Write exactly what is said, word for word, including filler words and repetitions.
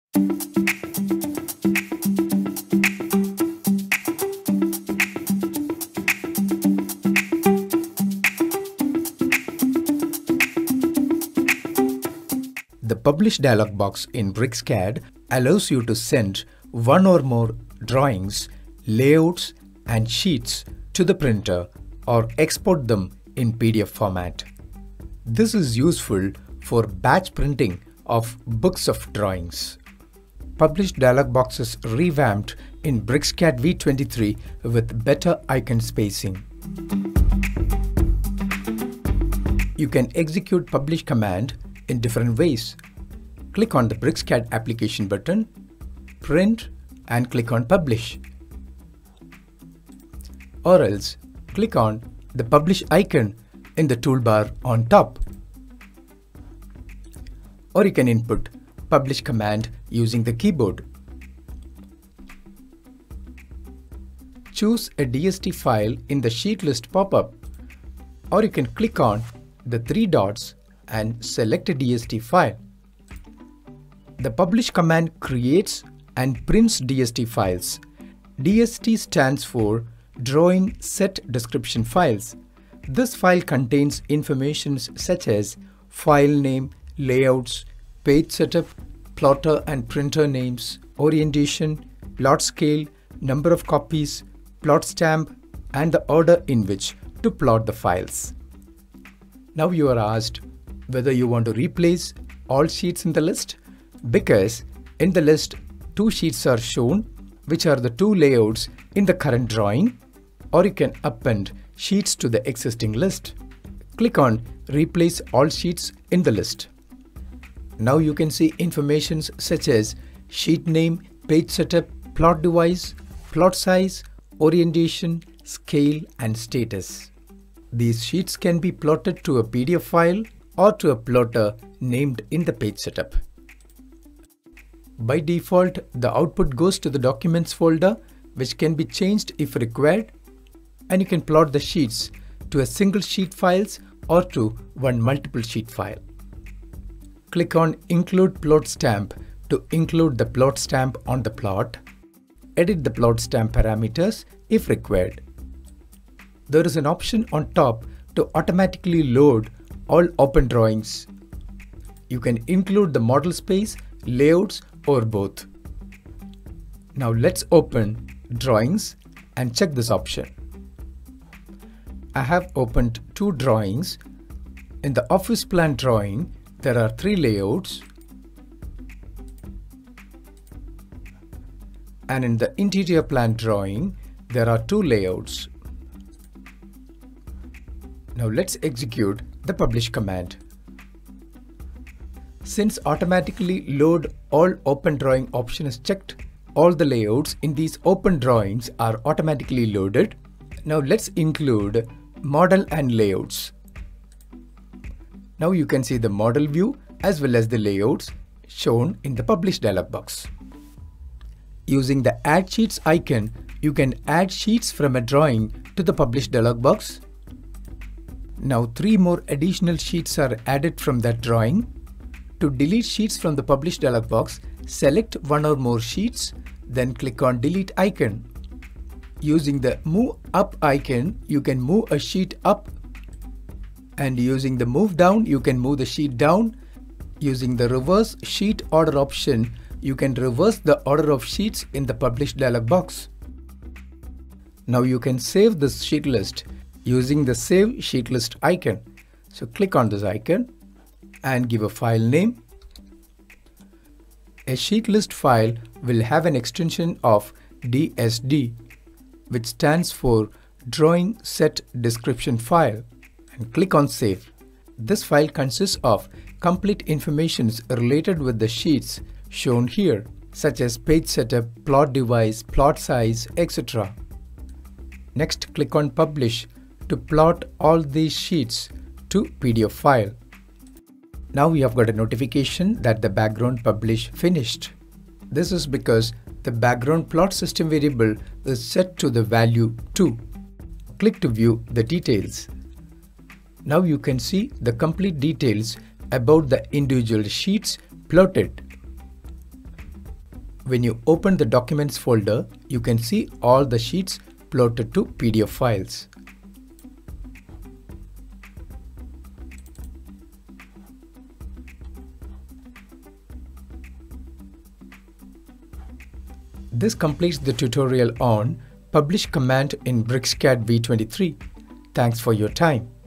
The Publish dialog box in BricsCAD allows you to send one or more drawings, layouts, and sheets to the printer or export them in P D F format. This is useful for batch printing of books of drawings. Publish dialog box is revamped in BricsCAD V twenty-three with better icon spacing. You can execute Publish command in different ways. Click on the BricsCAD application button, print, and click on Publish. Or else, click on the Publish icon in the toolbar on top. Or you can input Publish command using the keyboard. Choose a D S T file in the sheet list pop-up, or you can click on the three dots and select a D S T file. The Publish command creates and prints D S T files. D S T stands for Drawing Set Description Files. This file contains information such as file name, layouts, page setup, plotter and printer names, orientation, plot scale, number of copies, plot stamp, and the order in which to plot the files. Now you are asked whether you want to replace all sheets in the list, because in the list two sheets are shown, which are the two layouts in the current drawing, or you can append sheets to the existing list. Click on Replace all sheets in the list. Now you can see information such as sheet name, page setup, plot device, plot size, orientation, scale, and status. These sheets can be plotted to a P D F file or to a plotter named in the page setup. By default, the output goes to the Documents folder, which can be changed if required, and you can plot the sheets to a single sheet files or to one multiple sheet file. Click on Include Plot Stamp to include the plot stamp on the plot. Edit the plot stamp parameters if required. There is an option on top to automatically load all open drawings. You can include the model space, layouts, or both. Now let's open Drawings and check this option. I have opened two drawings. In the office plan drawing, there are three layouts, and in the interior plan drawing, there are two layouts. Now let's execute the Publish command. Since automatically load all open drawing option is checked, all the layouts in these open drawings are automatically loaded. Now let's include model and layouts. Now you can see the model view as well as the layouts shown in the Publish dialog box. Using the Add Sheets icon, you can add sheets from a drawing to the Publish dialog box. Now three more additional sheets are added from that drawing. To delete sheets from the Publish dialog box, select one or more sheets, then click on Delete icon. Using the Move Up icon, you can move a sheet up, and using the Move Down, you can move the sheet down. Using the Reverse Sheet Order option, you can reverse the order of sheets in the Publish dialog box. Now you can save this sheet list using the Save Sheet List icon. So click on this icon and give a file name. A sheet list file will have an extension of D S D, which stands for Drawing Set Description File, and click on Save. This file consists of complete information related with the sheets shown here, such as page setup, plot device, plot size, et cetera. Next, click on Publish to plot all these sheets to P D F file. Now we have got a notification that the background publish finished. This is because the background plot system variable is set to the value two. Click to view the details. Now you can see the complete details about the individual sheets plotted. When you open the Documents folder, you can see all the sheets plotted to P D F files. This completes the tutorial on Publish command in BricsCAD V twenty-three. Thanks for your time.